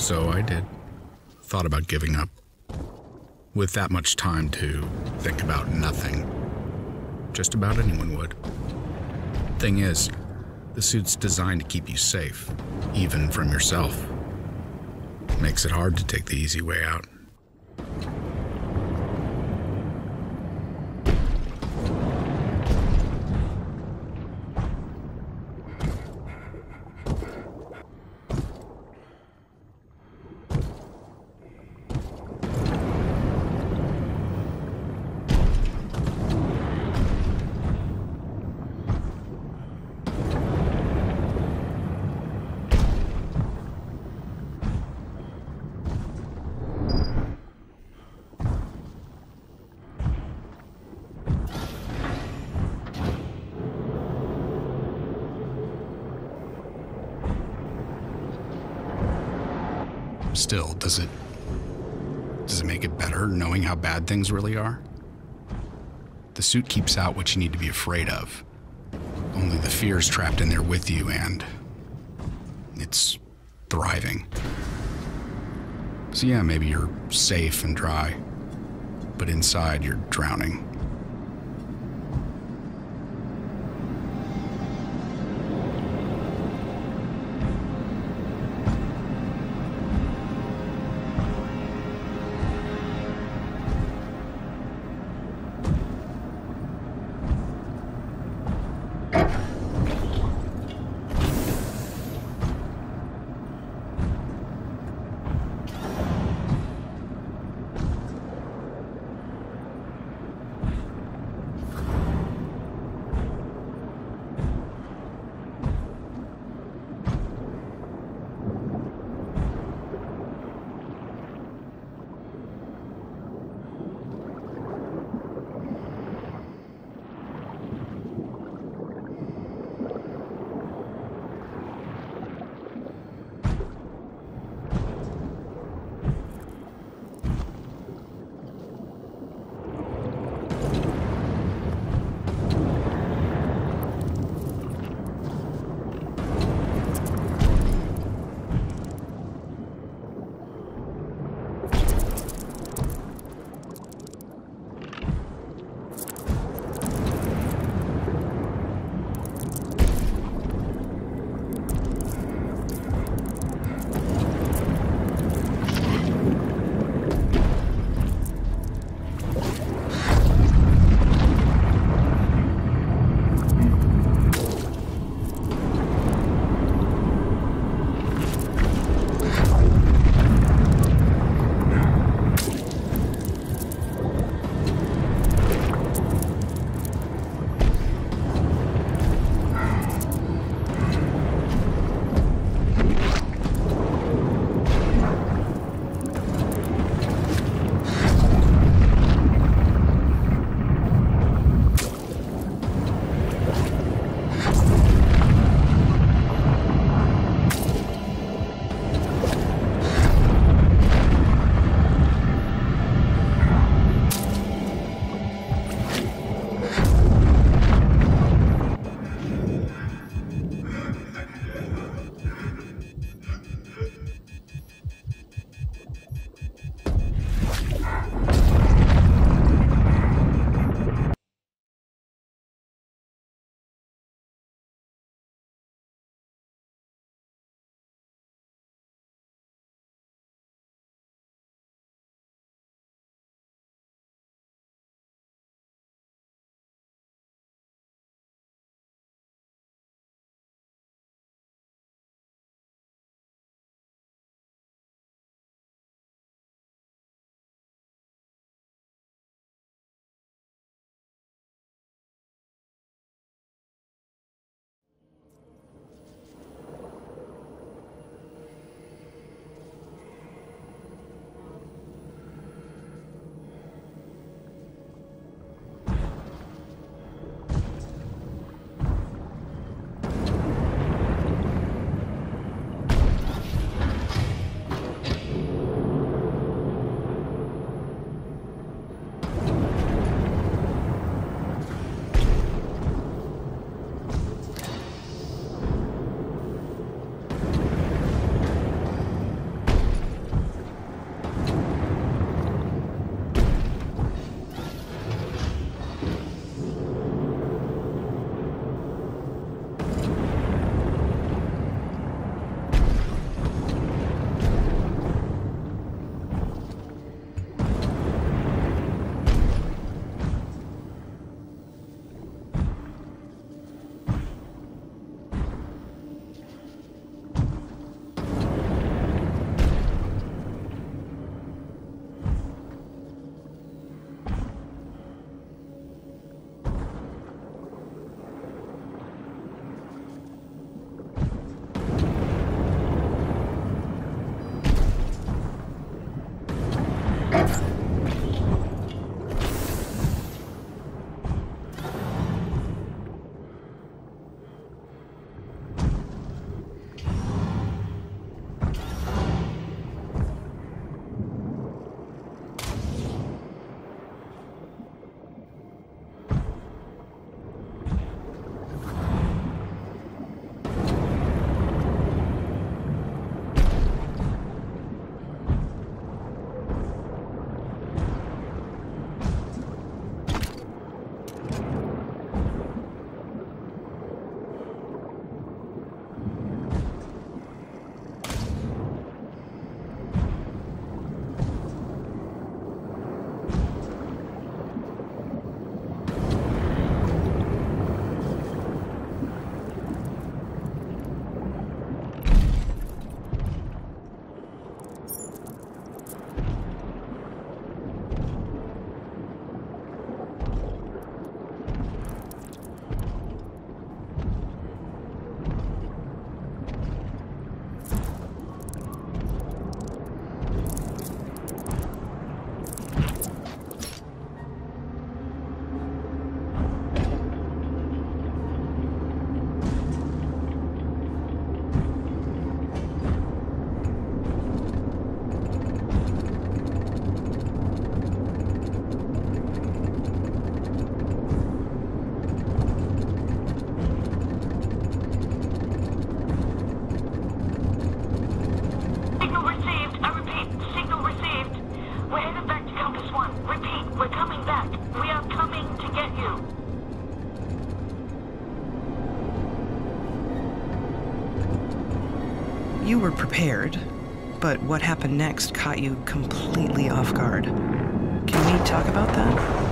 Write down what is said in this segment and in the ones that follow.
So I did. Thought about giving up. With that much time to think about nothing. Just about anyone would. Thing is, the suit's designed to keep you safe, even from yourself. Makes it hard to take the easy way out. Still, does it make it better knowing how bad things really are? The suit keeps out what you need to be afraid of. Only the fear's trapped in there with you, and it's thriving. So yeah, maybe you're safe and dry, but inside you're drowning. back! We are coming to get you! You were prepared, but what happened next caught you completely off guard. Can we talk about that?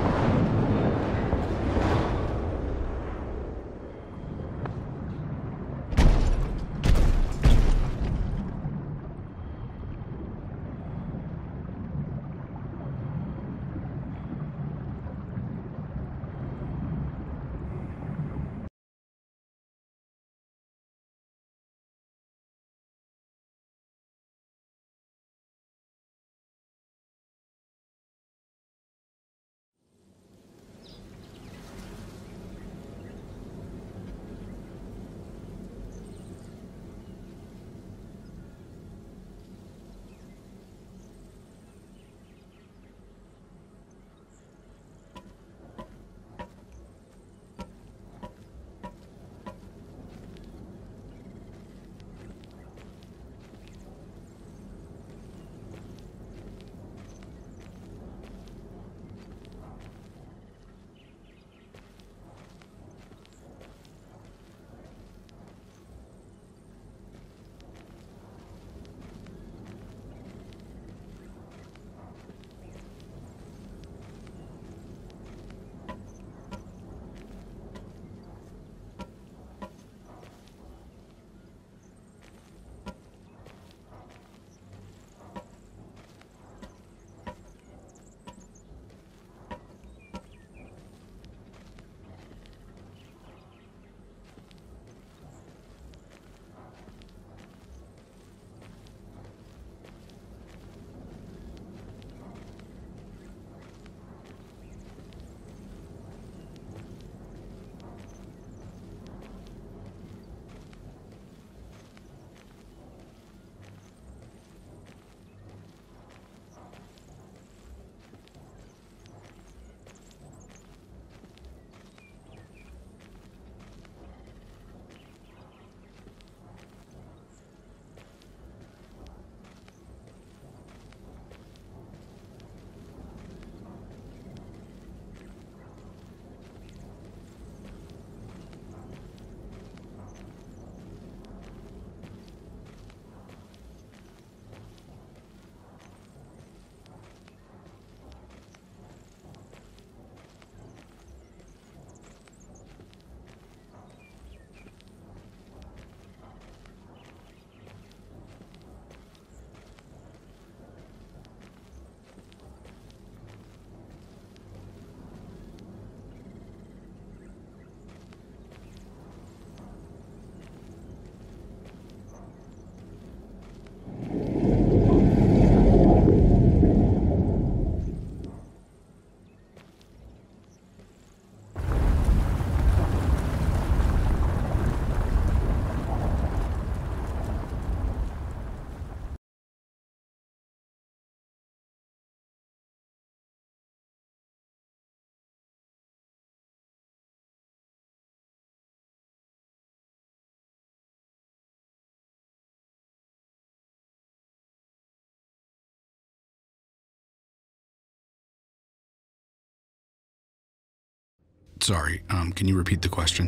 Sorry, can you repeat the question?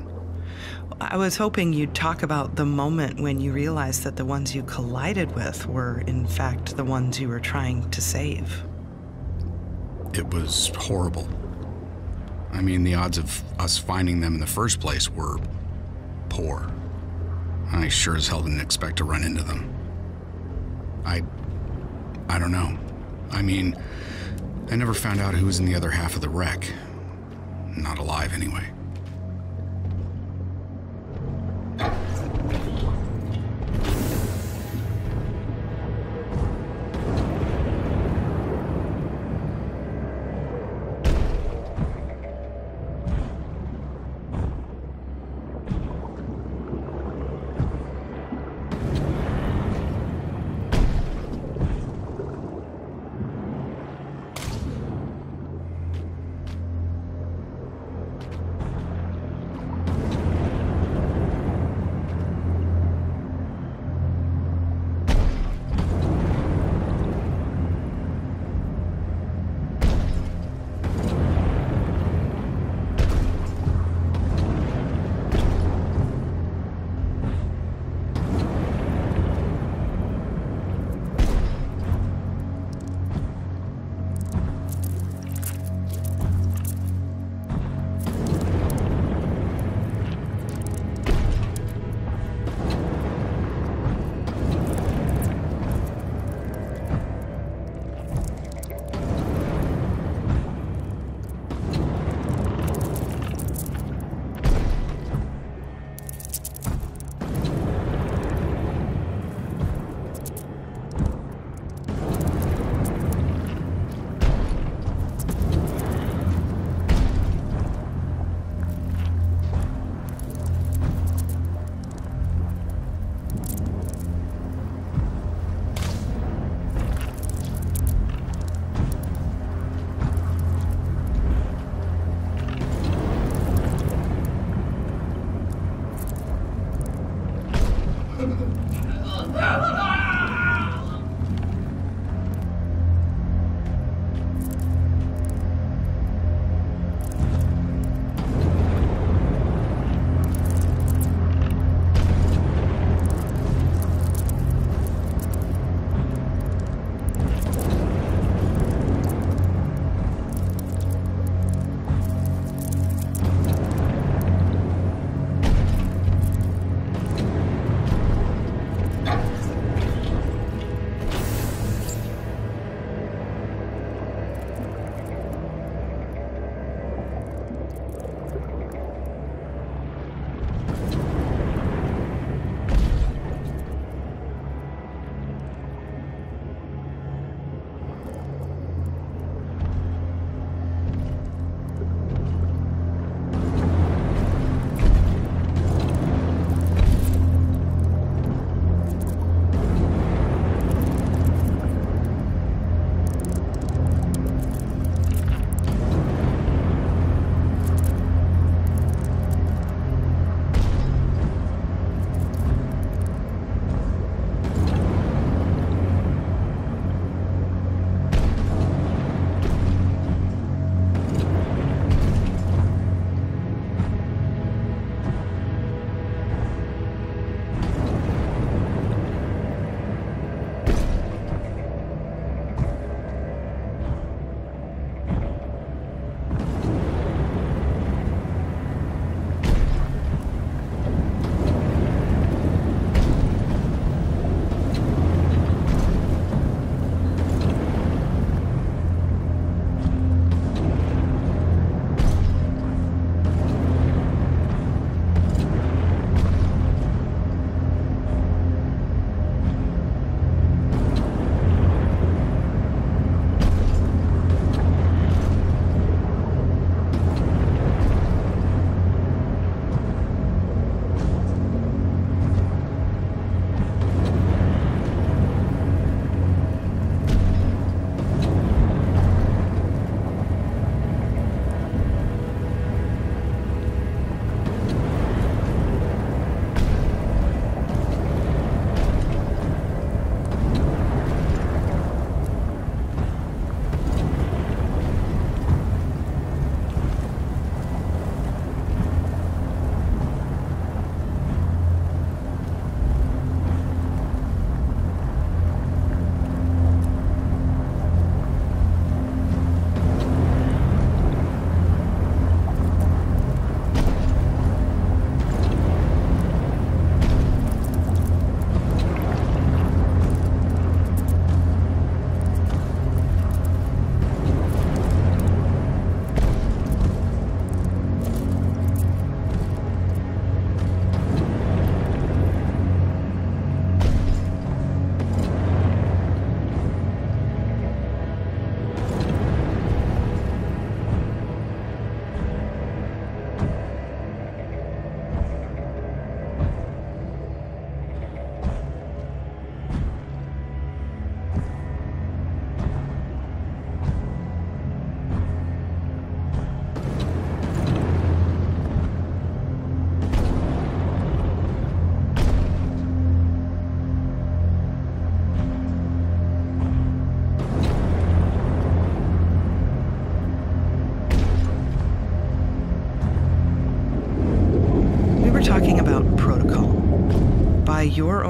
I was hoping you'd talk about the moment when you realized that the ones you collided with were, in fact, the ones you were trying to save. It was horrible. I mean, the odds of us finding them in the first place were poor. I sure as hell didn't expect to run into them. I don't know. I mean, I never found out who was in the other half of the wreck. Not alive, anyway.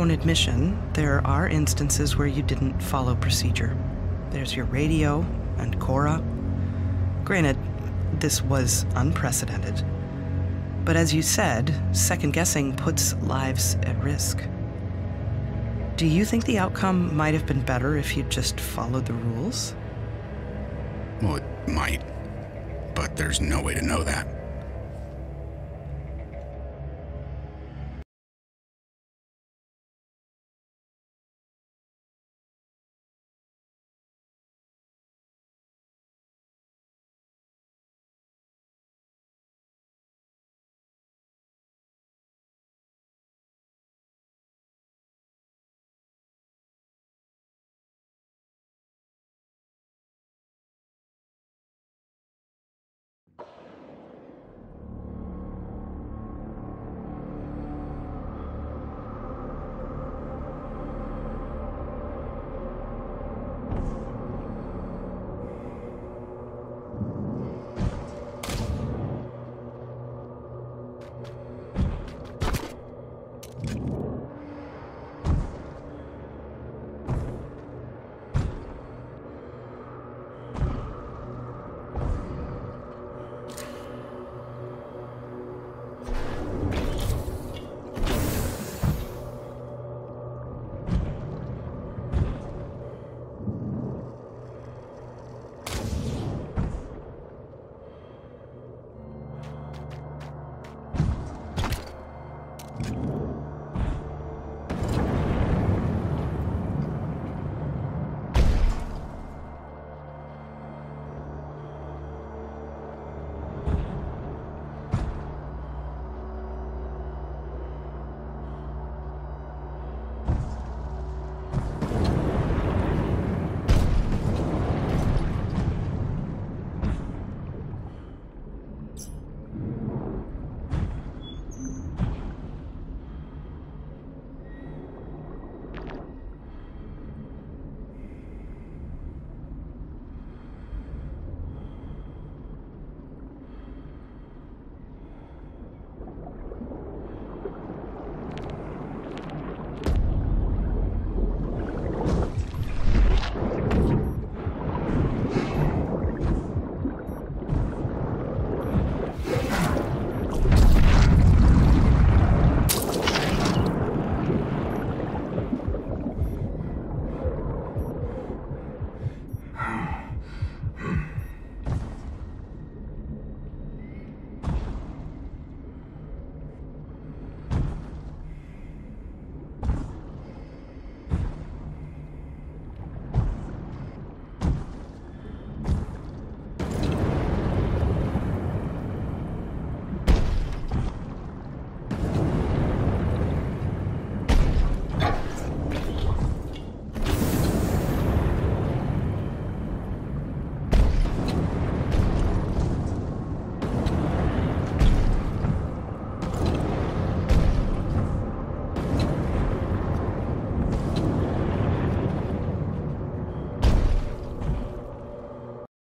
own admission, there are instances where you didn't follow procedure. There's your radio and Cora. Granted, this was unprecedented. But as you said, second-guessing puts lives at risk. Do you think the outcome might have been better if you'd just followed the rules? Well, it might, but there's no way to know that.